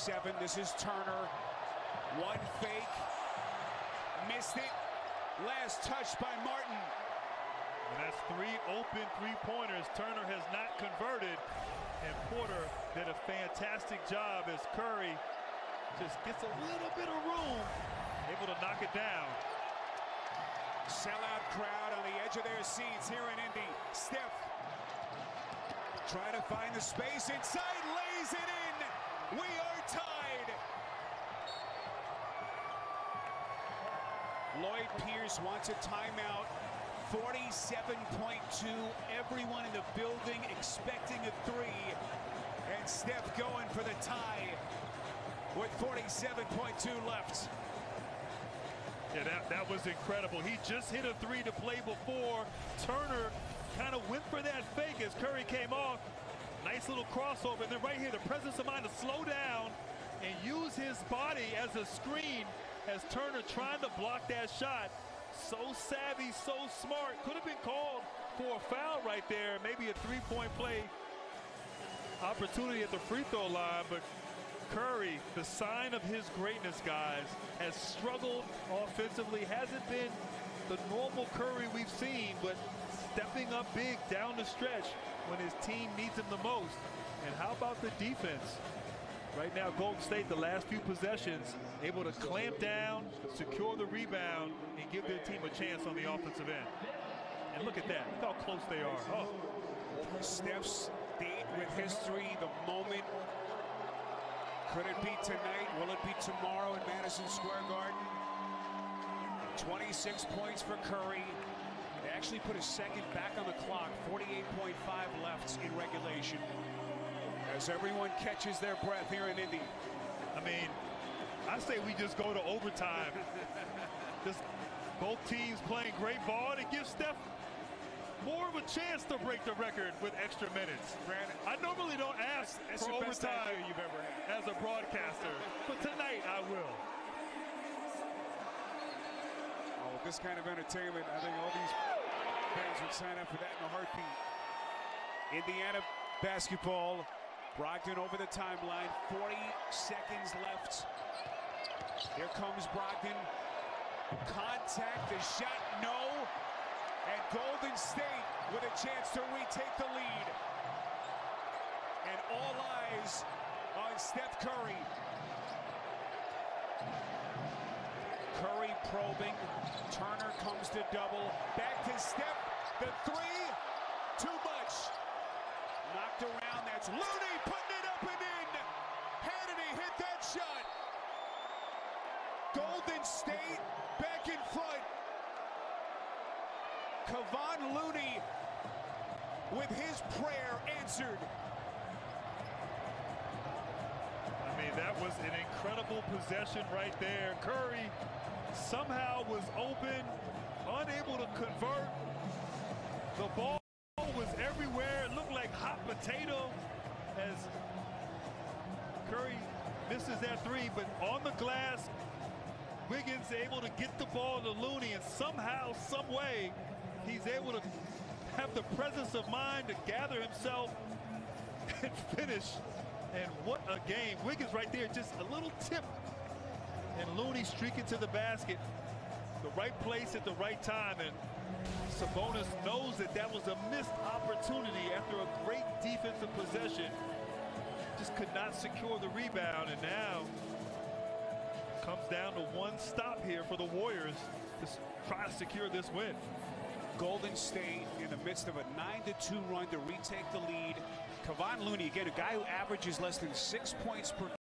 7. This is Turner. One fake. Missed it. Last touch by Martin. And that's 3 open three-pointers. Turner has not converted. And Porter did a fantastic job as Curry just gets a little bit of room, able to knock it down. Sellout crowd on the edge of their seats here in Indy. Steph trying to find the space inside, lays it in. We are tied. Lloyd Pierce wants a timeout. 47.2. Everyone in the building expecting a 3. And Steph going for the tie with 47.2 left. Yeah, that was incredible. He just hit a 3 to play before. Turner kind of went for that fake as Curry came off. Nice little crossover. And then right here, the presence of mind to slow down and use his body as a screen as Turner trying to block that shot. So savvy, so smart. Could have been called for a foul right there. Maybe a three-point play opportunity at the free throw line, but Curry, the sign of his greatness, guys, has struggled offensively. Hasn't been the normal Curry we've seen, but stepping up big down the stretch when his team needs him the most. And how about the defense? Right now, Golden State, the last few possessions, able to clamp down, secure the rebound, and give their team a chance on the offensive end. And look at that. Look how close they are. Oh. Steph's date with history, the moment. Could it be tonight? Will it be tomorrow in Madison Square Garden? 26 points for Curry. They actually put a second back on the clock. 48.5 left in regulation. As everyone catches their breath here in Indy. I mean, I say we just go to overtime. Just both teams playing great ball, and it gives Steph more of a chance to break the record with extra minutes. Brandon, I normally don't ask that's for the best overtime idea you've ever had as a broadcaster, but tonight I will. Oh, with this kind of entertainment, I think all these fans would sign up for that in a heartbeat. Indiana basketball. Brogdon over the timeline. 40 seconds left. Here comes Brogdon. Contact, the shot, no. And Golden State with a chance to retake the lead. And all eyes on Steph Curry. Curry probing. Turner comes to double. Back to Steph. The 3. Too much. Knocked around. That's Looney putting it up and in. Hannity hit that shot. Golden State back in front. Kevon Looney with his prayer answered. I mean, that was an incredible possession right there. Curry somehow was open, unable to convert. The ball was everywhere. It looked like hot potato as Curry misses that 3, but on the glass, Wiggins able to get the ball to Looney, and somehow, some way, he's able to have the presence of mind to gather himself and finish. And what a game. Wiggins right there, just a little tip. And Looney streaking to the basket. The right place at the right time. And Sabonis knows that that was a missed opportunity after a great defensive possession. Just could not secure the rebound. And now comes down to one stop here for the Warriors to try to secure this win. Golden State in the midst of a 9-2 run to retake the lead. Kevon Looney, again, a guy who averages less than 6 points per